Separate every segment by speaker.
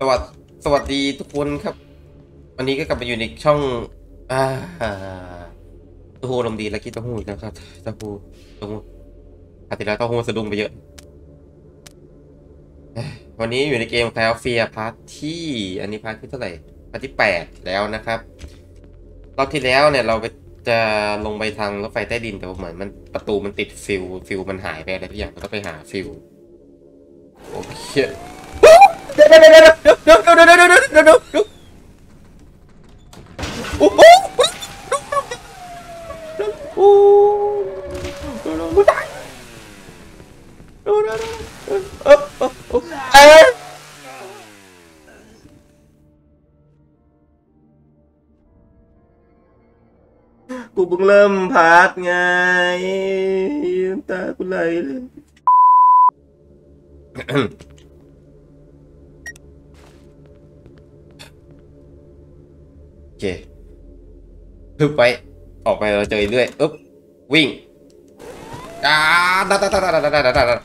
Speaker 1: วัสดีสวัสดีทุกคนครับวันนี้ก็กลับมาอยู่ในช่องอ่าเต้าหู้ลมณ์ดีและกินเต้าหู้อีกนะครับเต้าหู้คราวที่แล้วเต้าหู้สะดุ้งไปเยอะวันนี้อยู่ในเกม Call of Fear พาร์ทที่อันนี้พาร์ทที่เท่าไหร่พาร์ทที่8แล้วนะครับรอบที่แล้วเนี่ยเราไปจะลงไปทางรถไฟใต้ดินแต่ว่าเหมือนมันประตูมันติดฟิลมันหายไปอะไรทุกอย่างเราต้องไปหาฟิลโอเคเดี๋ยวโอ้โหโอ้โหตายเอ้ยกูเพิ่งเริ่มพาร์ทไงน้ำตากูไหลเลยโอเคพึบไปออกไปเราเจอเรื่อยอึ๊บวิ่งอ่าดา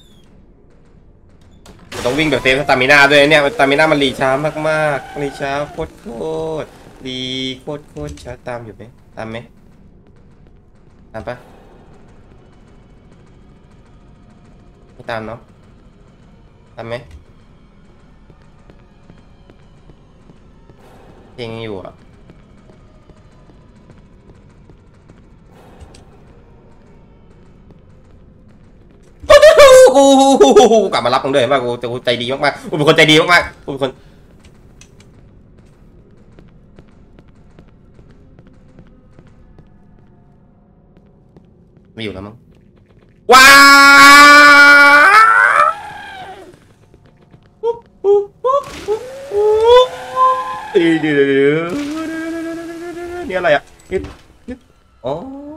Speaker 1: ต้องวิ่งแบบเซฟสตามิน่าด้วยเนี่ยสตามิน่ามันรีช้ามากๆรีช้าโคตรรีโคตรช้าตามอยู่ไหมตามไหมตามปะไม่ตามเนาะตามไหมเพลงอยู่อ่ะกูกลับมารับมึงด้วยมากกูใจดีมากๆกูเป็นคนใจดีมากๆกูเป็นคนไม่อยู่แล้วมั้งว้าวเดี๋ยวนี่อะไรอ่ะนี่อ๋อ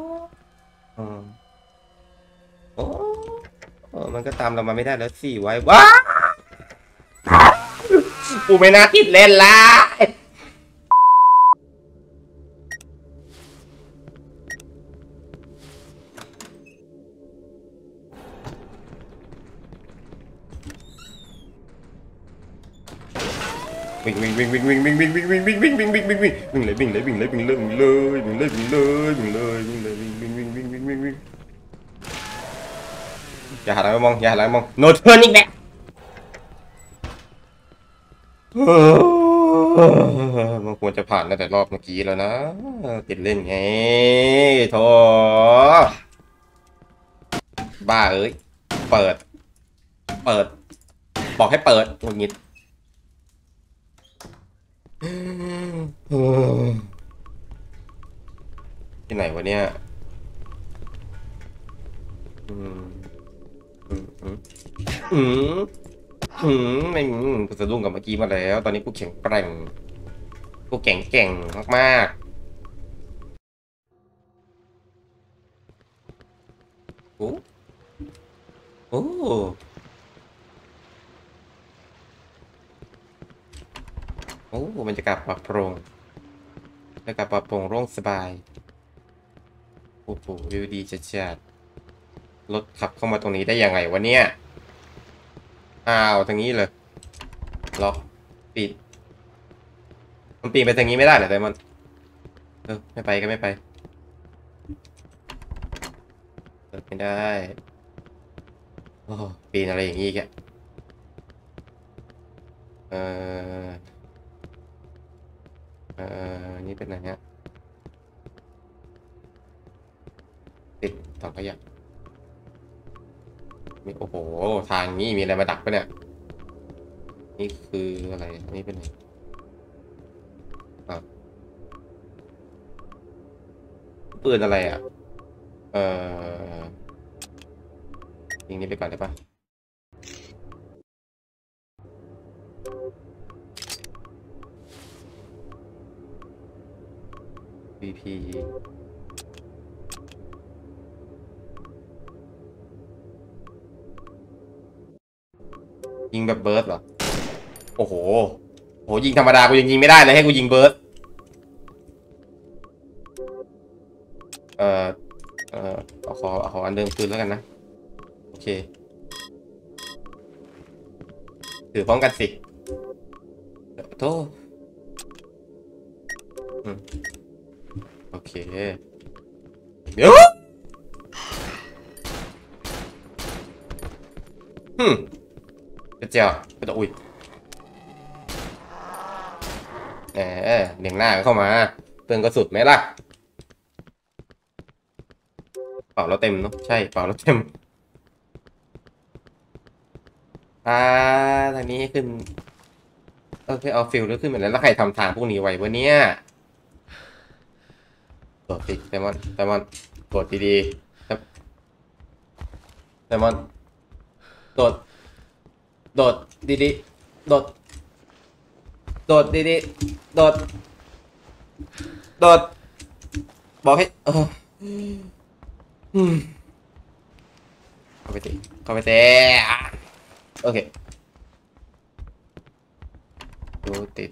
Speaker 1: อ๋อมันก็ตามเรามาไม่ได้แล้วสิไว้ว้ากูไม่น่าติดเล่นละวิ่งอย่าหันหลังไปมองอย่าหันหลังไปมองโนเทิร์นอีกแล้วมันควรจะผ่านตั้งแต่รอบเมื่อกี้แล้วนะติดเล่นไงโธ่บ้าเอ้ยเปิดบอกให้เปิดงุดหงิดที่ไหนวะเนี่ยอืมอืมอืมอืมไม่กูสะดุ้งกับเมื่อกี้มาแล้วตอนนี้กูแข็งแกร่งกูเก่งมากๆโอ้บรรยากาศปลอดโปร่งบรรยากาศปลอดโปร่งโล่งสบายโอ้โหวิวดีจัดรถขับเข้ามาตรงนี้ได้ยังไงวะเนี่ยอ้าวทางนี้เลยล็อกปิดมันปีนไปทางนี้ไม่ได้เหรอไดมอนไม่ไปก็ไม่ไปไม่ได้โอ้ปีนอะไรอย่างนี้แกเออเอนี่เป็นอะไรฮะติดถังขยะมีโอ้โหทางนี้มีอะไรมาดักปะเนี่ยนี่คืออะไรนี่เป็นไงอ่ะปืนอะไรอ่ะเออยิงนี้ไปก่อนได้ปะ VP ยิงแบบเบิร์ดเหรอโอ้โหยิงธรรมดากูยังยิงไม่ได้เลยให้กูยิงเบิร์ดเอ่อขออันเดิมคืนแล้วกันนะโอเคถือพร้อมกันสิโทษอืมโอเคเดี๋ยวอืมกระเจ้ากระโดดอุ้ยแหมเลียงหน้าเข้ามาเตือนกระสุดไหมล่ะเป่าแล้วเต็มเนาะใช่เป่าแล้วเต็มอ่าทางนี้ขึ้นโอเคเอาฟิลแล้วขึ้นเหมือนแล้วใครทำทางพวกนี้ไว้วะเนี่ยโดดสิไซมอนโดดดีๆไซมอนโดดโดดดีๆโดดโดดดีๆโดดโดดบอกให้อืมเข้าไปสิเข้าไปสิอ่ะโอเคดูติด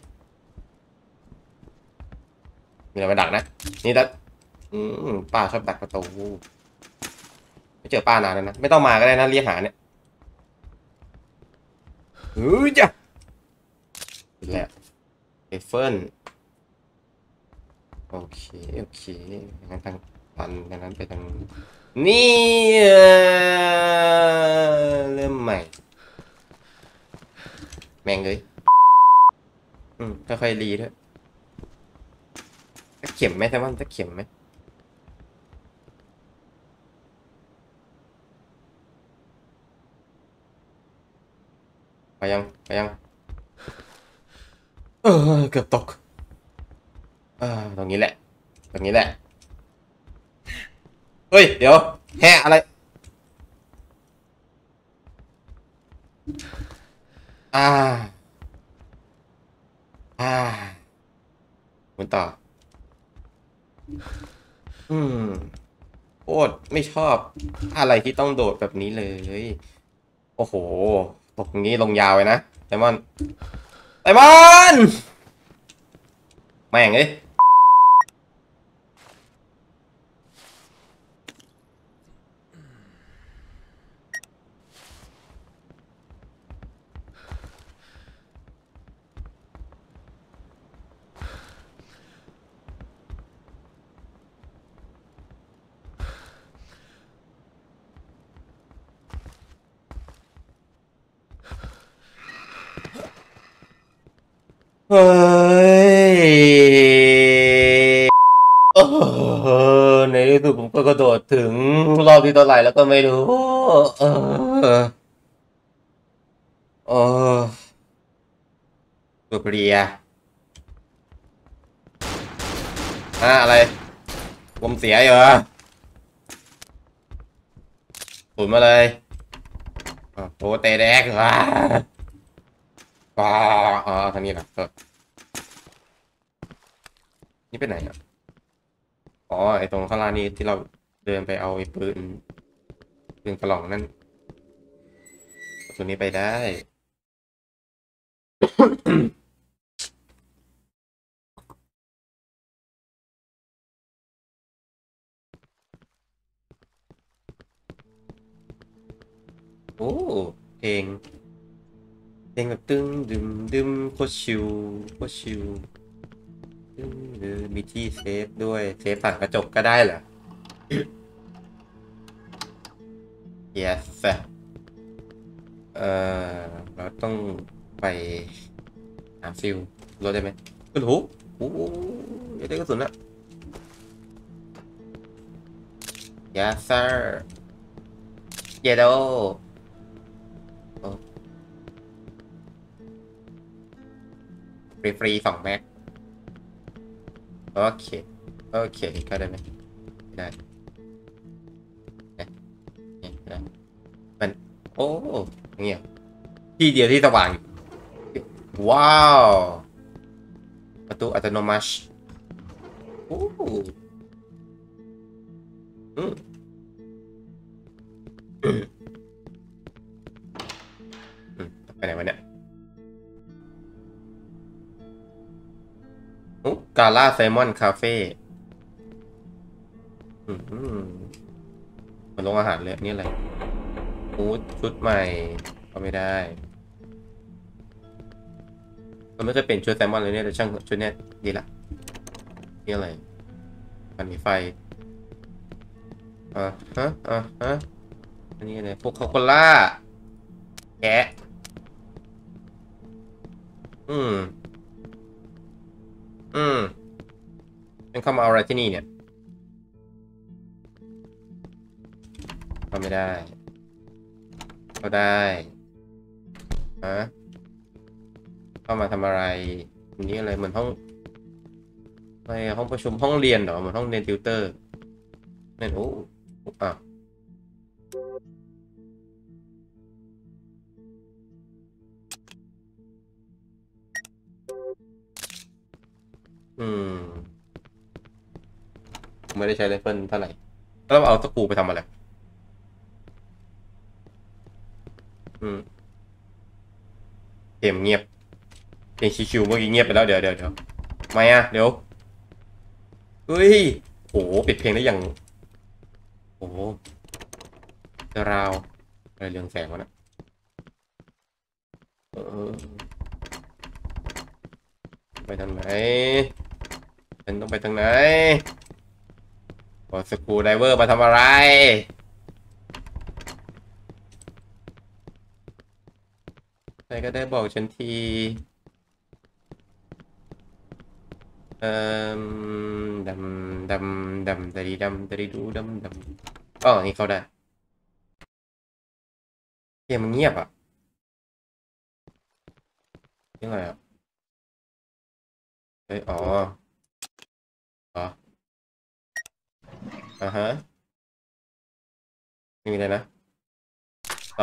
Speaker 1: มีอะไรมาดักนะนี่ดักป้าชอบดักประตูไม่เจอป้านานแล้วนะไม่ต้องมาก็ได้นะเรียกหาเนี่ยจ้ะแล้วเอฟเฟิลโอเคโอเคงั้นทางตันดังนั้นไปทางนี่เริ่มใหม่แม่งเลยค่อยๆรีด้วยตะเข็มไหมแซมมอนตะเข็มไหมไปยังเออเกือบตกตรงนี้แหละตรงนี้แหละเฮ้ยเดี๋ยวแห่อะไรอ่าอ่าหมุนต่ออืมโคตรไม่ชอบอะไรที่ต้องโดดแบบนี้เลยโอ้โหตกอย่างนี้ลงยาวเลยนะไซมอนแม่งเอ้ยเฮ้ยเออในที่สุดผมก็กระโดดถึงรอบที่เท่าไหร่แล้วก็ไม่รู้เออเออตัวเปรียอะไรผมเสียอยู่เหรอสูนมาเลยโอ้เตะแดกเหรออ๋อทางนี้นะนี่ไปไหนอ่ะอ๋อไอตรงข้างล่างนี้ที่เราเดินไปเอาไอ้ปืนกระหล่องนั่นตัวนี้ไปได้ โอ้เพลงแบบตึ้งดึมดึมโคตรชิลโคตรชิลตึ้งมีที่เซฟด้วยเซฟฝั่งกระจกก็ได้เหรอ yes เอ่อเราต้องไปหาฟิลรถได้ไหมกระถูโอ้โหอยากได้กระสุนอะ yes sir เยโดฟรี2 แม็กโอเคโอเคก็ได้ไหมไม่ได้เนี่ยเนี่ยไม่ได้มันโอ้เงียบที่เดียวที่สว่างอยู่ว้าวประตูอัตโนมัติโอ้อืมไปไหนวะเนี่ยกาล่าไซมอนคาเฟ่มันลงอาหารเลยนี่อะไรชุดใหม่ก็ไม่ได้เราไม่เคยเปลี่ยนชุดแซมมอนเลยเนี่ยแต่ช่างชุดเนี้ยดีละนี่อะไรมันมีไฟอ่าฮะอันนี้อะไรพวกโคคาล่าแกะอืมอืมมันเข้ามาเอาอะไรที่นี่เนี่ยก็ไม่ได้ก็ได้ฮะเข้ามาทำอะไรอันนี้อะไรเหมือนห้องอะไรห้องประชุมห้องเรียนเหรอเหมือนห้องเรียนติวเตอร์นั่นโอ้อ่ะอืมไม่ได้ใช้ไรเฟิลเท่าไหร่แล้วเราเอาตะปูไปทำอะไรอืมเกมเงียบเพลงชิวๆเมื่อกี้เงียบไปแล้วเดี๋ยวไม่อ่ะเดี๋ยวเฮ้ยโอ้ปิดเพลงได้อย่างโอ้จะราวอะไรเรืองแสงวะนะเออไปทางไหนฉันต้องไปทางไหนขอสกรูไดเวอร์มาทำอะไรใครก็ได้บอกฉันทีเอ่อดำดาดีดูดำอ๋อนี่เขาได้เกมมันเงียบอ่ะยังไงอ่ะเฮ้ยอ๋ออ๋ออ่าฮะไม่มีอะไรนะอ๋อ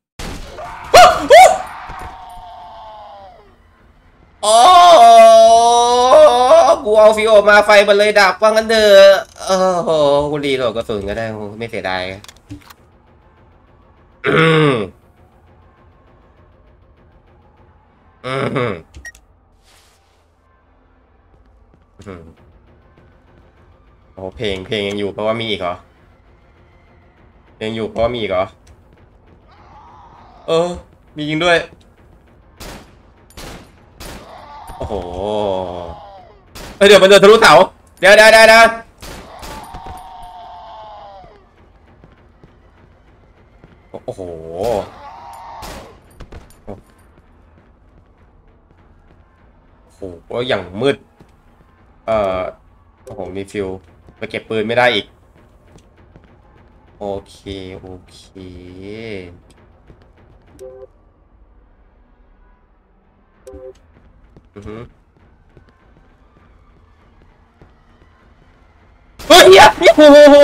Speaker 1: โอ้กูเอาฟิวออกมาไฟมันเลยดับว่างั้นเถอะโอ้โหกูรีโหลดกระสุนก็ได้ไม่เสียดายอืมอืมอืมโอ้เพลงยังอยู่เพราะว่ามีอีกเหรอยังอยู่เพราะว่ามีอีกเหรอเออมียิงด้วยโอ้โหเดี๋ยวมันเดินทะลุเสาเดี๋ยวโอ้โหโอ้โหอย่างมืดเอ่อโอ้โหมีฟิวไปเก็บปืนไม่ได้อีกโอเคโอเคอือฮึเฮ้ยโอ้โห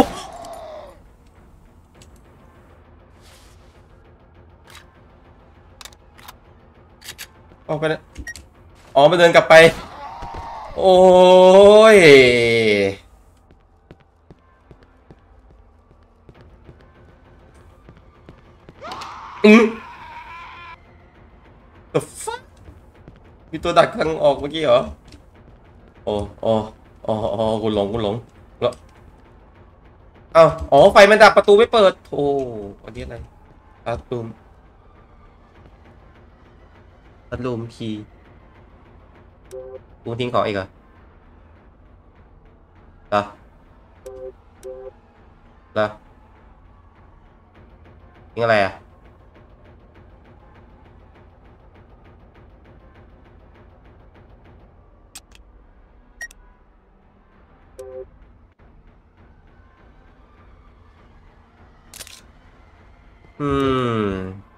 Speaker 1: ออกไปนะอ๋อมาเดินกลับไปโอ้ยอืม The fuck มีตัวดักทางออกเมื่อกี้เหรอโอ้โอ้อ๋อกูหลงแล้วอ้าวอ๋อไฟมันดับประตูไม่เปิดโอ้อันนี้อะไรบัตรูมบัตรูมคีย์กูทิ้งของอีกเหรอเหรอเหรอทิ้งอะไรอ่ะอืม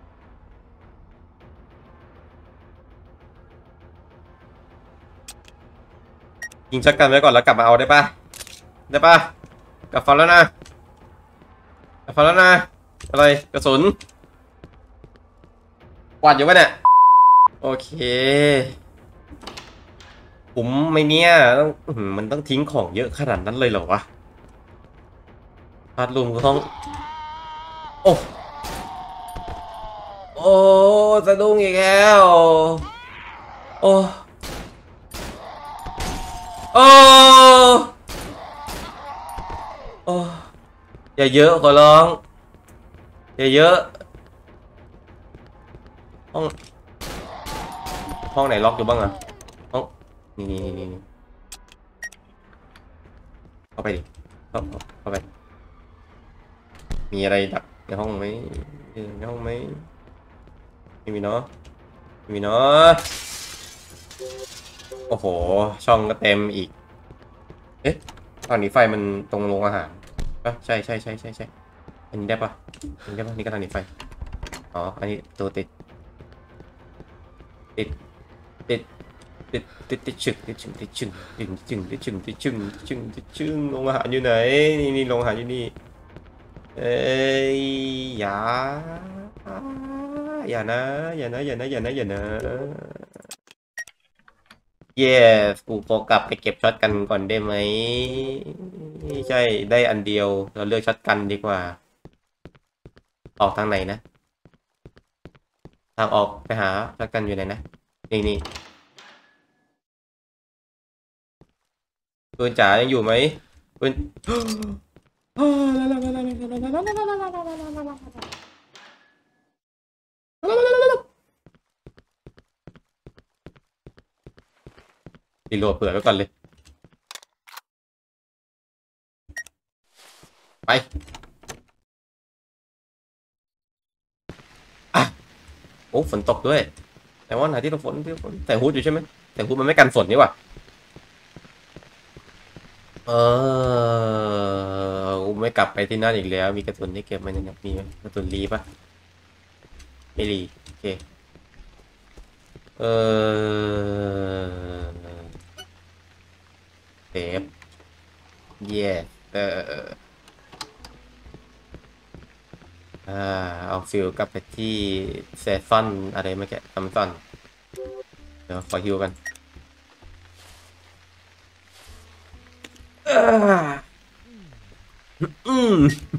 Speaker 1: ยิงชักกันไว้ก่อนแล้วกลับมาเอาได้ปะได้ปะกลับฟันแล้วนะกลับฟันแล้วนะอะไรกระสุนกวาดอยู่ปะเนี่ยโอเคผมไม่เนี่ยต้องมันต้องทิ้งของเยอะขนาดนั้นเลยเหรอวะพาดลุมก็ต้องโอ้โอ้สะดุ้งอีกแล้วโอ้โอ้โอ้อย่าเยอะขอร้องอย่าเยอะห้องห้องไหนล็อกอยู่บ้างอะห้องนี่เข้าไปดิเข้าไปมีอะไรดักในห้องไหมในห้องไหมไม่มีเนาะไม่มีเนาะโอ้โหช่องก็เต็มอีกเอ๊ะตอนนี้ไฟมันตรงโรงอาหารปะใช่อันนี้ได้ปะอันนี้ได้ปะนี่ก็ทางหนีไฟอ๋ออันนี้ตัวติดติดติดชึงโรงอาหารอยู่ไหนนี่โรงอาหารอยู่นี่เอ้ยอย่าอย่านะเย้กูโฟกัสไปเก็บช็อตกันก่อนได้ไหมใช่ได้อันเดียวเราเลือกช็อตกันดีกว่าออกทางไหนนะทางออกไปหาช็อตกันอยู่ไหนนะนี่ปืนจ๋ายังอยู่ไหมปืน รีโหลดเผื่อไว้ก่อนเลยไปอ่ะโอ้ฝนตกด้วยแต่ว่าไหนที่เราฝนแต่ฮูดอยู่ใช่ไหมแต่ฮูดมันไม่กันฝนนี่หว่าเออไม่กลับไปที่นั่นอีกแล้วมีกระสุนที่เก็บมาเนี่ยมีไหมกระสุนรีปะไม่รีโอเคเออเซฟเย่เอออ่าเอาฟิลกลับไปที่เซฟอนอะไรเมื่อกี้ซัมซอนเดี๋ยวขอฮิวกันอืม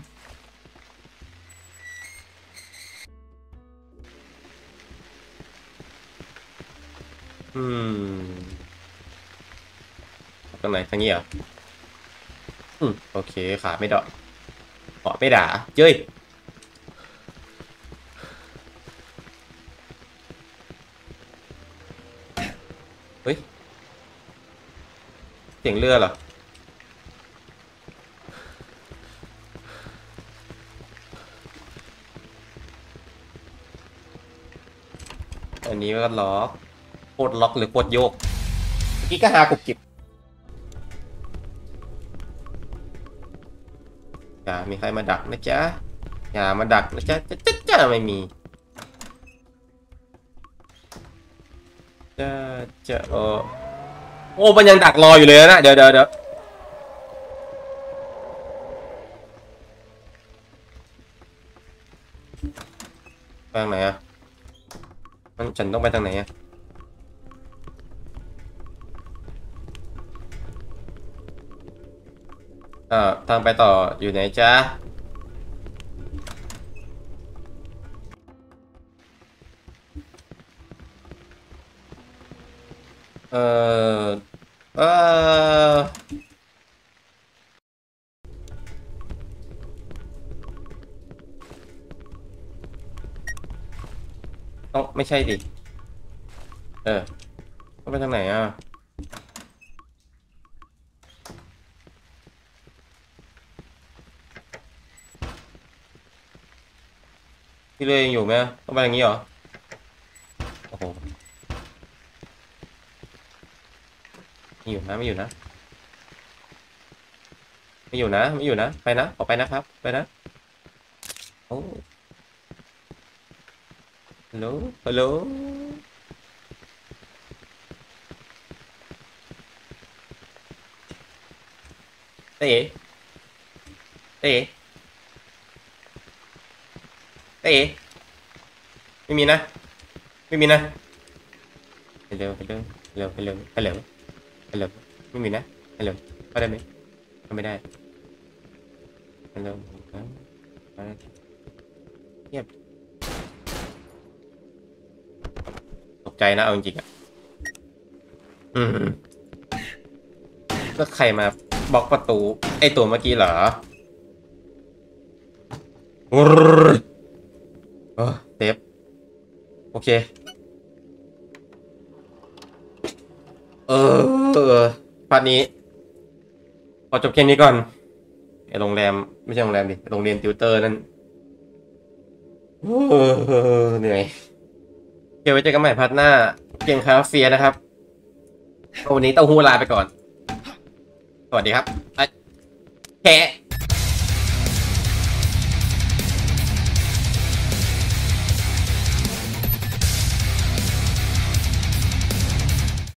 Speaker 1: อืมตรงไหนทางนี้เหรอโอเคขาไม่ดอกขอไม่ด่าเจ้ยเฮ้ยเสียงเรือเหรออันนี้ก็ล็อกโคตรล็อกหรือโคตรโยกเมื่อกี้ก็หากุบกิบอย่ามีใครมาดักนะจ๊ะอย่ามาดักนะจ๊ะจ๊ะไม่มีจะจะโอ้มันยังดักรออยู่เลยนะเดี๋ยวไปทางไหนอะมันฉันต้องไปทางไหนอะทางไปต่ออยู่ไหนจ๊ะเออเออต้องไม่ใช่ดิเออต้องไปทางไหนอะพี่เลยยังอยู่ไหมต้องไปอย่างนี้เหรอโอ้โหไม่อยู่นะไม่อยู่นะไม่อยู่นะไปนะออกไปนะครับไปนะโอ้ฮัลโหลเต๋เต๋เต๋ไม่มีนะไม่มีนะฮัลโหลไม่มีนะฮัลโหลเข้าได้ไหมเข้าไม่ได้ฮัลโหลเงียบตกใจนะเอาจริงๆอ่ะอืมแล้วใครมาบล็อกประตูไอตัวเมื่อกี้เหรอเออเซฟโอเคเออพาร์ทนี้ขอจบแค่นี้ก่อนไอโรงแรมไม่ใช่โรงแรมดิโรงเรียนติวเตอร์นั่นเอเหนื่อยเดี๋ยวไว้เจอกันใหม่พาร์ทหน้าเกมคาเฟียนะครับวันนี้เต้าหู้ลาไปก่อนสวัสดีครับแค่